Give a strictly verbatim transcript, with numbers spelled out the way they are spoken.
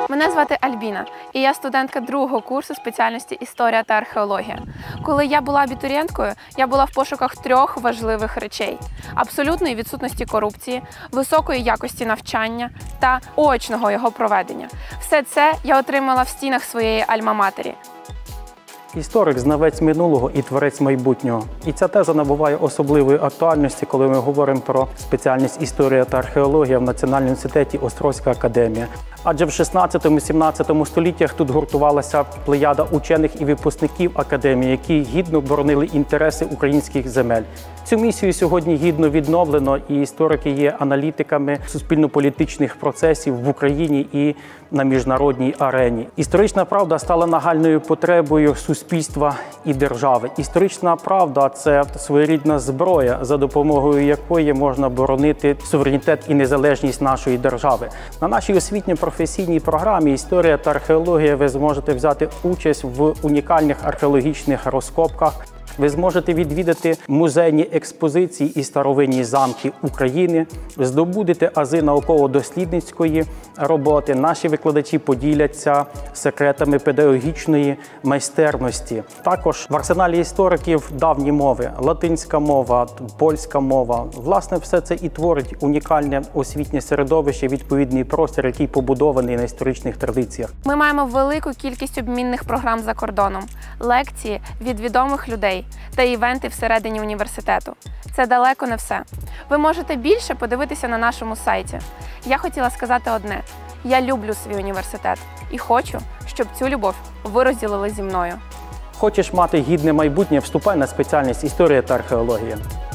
Мене звати Альбіна, і я студентка другого курсу спеціальності «Історія та археологія». Коли я була абітурієнткою, я була в пошуках трьох важливих речей – абсолютної відсутності корупції, високої якості навчання та очного його проведення. Все це я отримала в стінах своєї альма-матері. Історик – знавець минулого і творець майбутнього. І ця теза набуває особливої актуальності, коли ми говоримо про спеціальність «Історія та археологія» в Національному університеті Острозька академія. Адже в шістнадцятому-сімнадцятому століттях тут гуртувалася плеяда учених і випускників академії, які гідно боронили інтереси українських земель. Цю місію сьогодні гідно відновлено, і історики є аналітиками суспільно-політичних процесів в Україні і на міжнародній арені. Історична правда стала нагальною потребою суспільства і держави. Історична правда – це своєрідна зброя, за допомогою якої можна боронити суверенітет і незалежність нашої держави. На нашій освітньо-професійній програмі «Історія та археологія» ви зможете взяти участь в унікальних археологічних розкопках. Ви зможете відвідати музейні експозиції і старовинні замки України, здобудете ази науково-дослідницької роботи. Наші викладачі поділяться секретами педагогічної майстерності. Також в арсеналі істориків давні мови – латинська мова, польська мова. Власне, все це і творить унікальне освітнє середовище, відповідний простір, який побудований на історичних традиціях. Ми маємо велику кількість обмінних програм за кордоном, лекції від відомих людей та івенти всередині університету. Це далеко не все. Ви можете більше подивитися на нашому сайті. Я хотіла сказати одне – я люблю свій університет і хочу, щоб цю любов ви розділили зі мною. Хочеш мати гідне майбутнє – вступай на спеціальність «Історія та археологія».